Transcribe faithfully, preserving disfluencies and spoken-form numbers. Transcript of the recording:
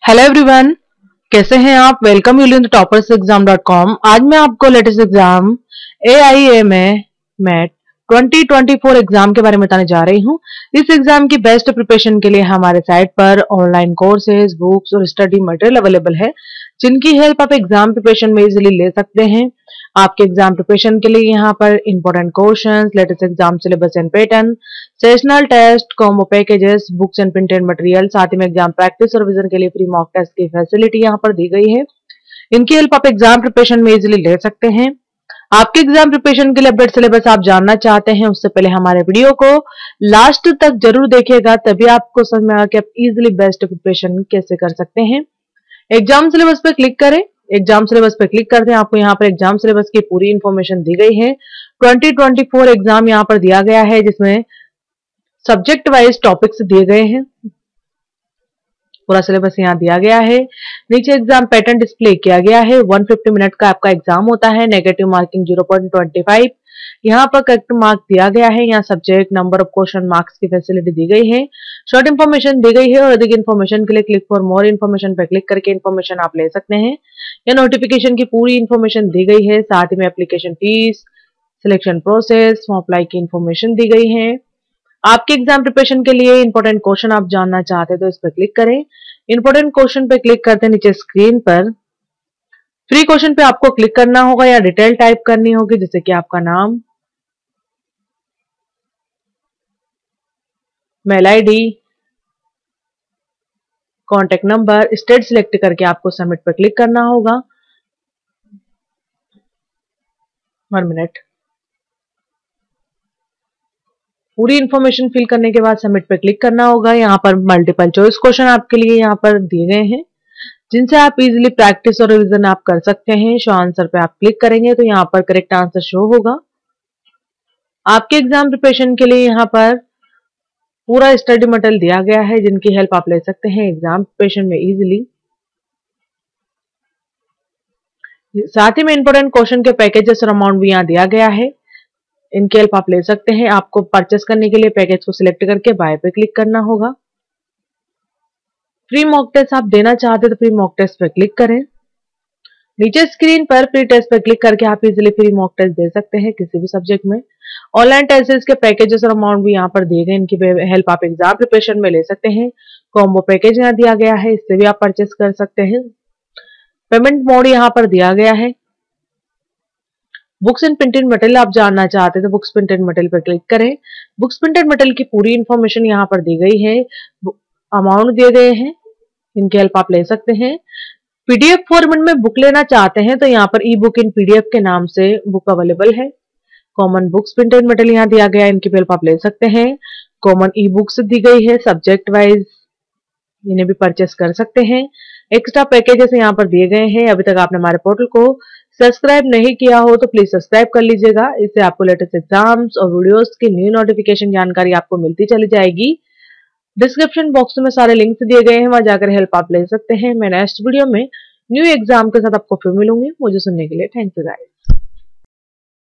Hello everyone, कैसे हैं आप। Welcome you in toppers exam dot com. आज मैं आपको latest exam A I M A MAT twenty twenty four exam के बारे में बताने जा रही हूँ। इस एग्जाम की बेस्ट प्रिपरेशन के लिए हमारे साइट पर ऑनलाइन कोर्सेज, बुक्स और स्टडी मटेरियल अवेलेबल है, जिनकी हेल्प आप एग्जाम प्रिपरेशन में इजीली ले सकते हैं। आपके एग्जाम प्रिपरेशन के लिए यहाँ पर important questions, latest exam syllabus and pattern, sessional test, combo packages, books and printed material, साथ ही में एग्जाम प्रैक्टिस और रिवीजन के लिए फ्री मॉक टेस्ट की फैसिलिटी यहाँ पर दी गई है। इनकी हेल्प आप एग्जाम प्रिपरेशन में इजीली ले सकते हैं। आपके एग्जाम प्रिपरेशन के लिए अपडेट सिलेबस आप जानना चाहते हैं, उससे पहले हमारे वीडियो को लास्ट तक जरूर देखिएगा, तभी आपको समझ में आएगा कि आप इजीली बेस्ट प्रिपरेशन कैसे कर सकते हैं। एग्जाम सिलेबस पर क्लिक करें। एग्जाम सिलेबस पर क्लिक करते हैं, आपको यहाँ पर एग्जाम सिलेबस की पूरी इंफॉर्मेशन दी गई है। ट्वेंटी ट्वेंटी फोर एग्जाम यहाँ पर दिया गया है, जिसमें सब्जेक्ट वाइज टॉपिक्स दिए गए हैं। पूरा सिलेबस यहाँ दिया गया है। नीचे एग्जाम पैटर्न डिस्प्ले किया गया है। एक सौ पचास मिनट का आपका एग्जाम होता है। Negative marking zero point two five. यहाँ पर करेक्ट मार्क दिया गया है। यहाँ subject, number of question, marks की फैसिलिटी दी गई है। शॉर्ट इन्फॉर्मेशन दी गई है और अधिक इन्फॉर्मेशन के लिए क्लिक फॉर मोर इन्फॉर्मेशन पर क्लिक करके इन्फॉर्मेशन आप ले सकते हैं। या नोटिफिकेशन की पूरी इन्फॉर्मेशन दी गई है, साथ ही में application fees, selection process, form apply की इन्फॉर्मेशन दी गई है। आपके एग्जाम प्रिपरेशन के लिए इंपॉर्टेंट क्वेश्चन आप जानना चाहते हैं तो इस पर क्लिक करें। इंपॉर्टेंट क्वेश्चन पे क्लिक करते हैं नीचे स्क्रीन पर फ्री क्वेश्चन पे आपको क्लिक करना होगा या डिटेल टाइप करनी होगी, जैसे कि आपका नाम, mail ID, contact number, state select करके आपको सबमिट पर क्लिक करना होगा। One minute. पूरी इंफॉर्मेशन फिल करने के बाद सबमिट पर क्लिक करना होगा। यहाँ पर मल्टीपल चॉइस क्वेश्चन आपके लिए यहाँ पर दिए गए हैं, जिनसे आप इजीली प्रैक्टिस और रिवीजन आप कर सकते हैं। शो आंसर पे आप क्लिक करेंगे तो यहाँ पर करेक्ट आंसर शो होगा। आपके एग्जाम प्रिपरेशन के लिए यहाँ पर पूरा स्टडी मटेरियल दिया गया है, जिनकी हेल्प आप ले सकते हैं एग्जाम प्रिपरेशन में इजीली। साथ ही में इंपॉर्टेंट क्वेश्चन के पैकेजेस और अमाउंट भी यहाँ दिया गया है, इनकी हेल्प आप ले सकते हैं। आपको परचेस करने के लिए पैकेज को सिलेक्ट करके बाय पे क्लिक करना होगा। फ्री मॉक टेस्ट आप देना चाहते हैं तो फ्री मॉक टेस्ट पे क्लिक करें। नीचे स्क्रीन पर फ्री टेस्ट पे क्लिक करके आप इजीली फ्री मॉक टेस्ट दे सकते हैं किसी भी सब्जेक्ट में। ऑनलाइन टेस्ट के पैकेजेस और अमाउंट भी यहाँ पर दिए गए, इनकी हेल्प आप एग्जाम प्रिपरेशन में ले सकते हैं। कॉम्बो पैकेज यहाँ दिया गया है, इससे भी आप परचेस कर सकते हैं। पेमेंट मोड यहाँ पर दिया गया है। बुक्स एंड प्रिंटेड मटेरियल आप जानना चाहते हैं तो बुक्स प्रिंटेड मटेरियल पर क्लिक करें। बुक्स प्रिंटेड मटेरियल की पूरी इंफॉर्मेशन यहाँ पर दी गई है, अमाउंट दिए गए हैं, इनकी हेल्प आप ले सकते हैं। पीडीएफ फॉर्मेट में बुक लेना चाहते हैं तो यहाँ पर ई बुक इन पीडीएफ के नाम से बुक अवेलेबल है। कॉमन बुक्स प्रिंटेड मटेरियल यहाँ दिया गया है, इनकी हेल्प आप ले सकते हैं। कॉमन ई बुक्स दी गई है सब्जेक्ट वाइज, इन्हें भी परचेस कर सकते हैं। एक्स्ट्रा पैकेजेस यहाँ पर दिए गए हैं। अभी तक आपने हमारे पोर्टल को सब्सक्राइब नहीं किया हो तो प्लीज सब्सक्राइब कर लीजिएगा, इससे आपको लेटेस्ट एग्जाम्स और वीडियोस की न्यू नोटिफिकेशन जानकारी आपको मिलती चली जाएगी। डिस्क्रिप्शन बॉक्स में सारे लिंक्स दिए गए हैं, वहां जाकर हेल्प आप ले सकते हैं। मैं नेक्स्ट वीडियो में न्यू एग्जाम के साथ आपको फिर मिलूंगी। मुझे सुनने के लिए थैंक यू गाइस।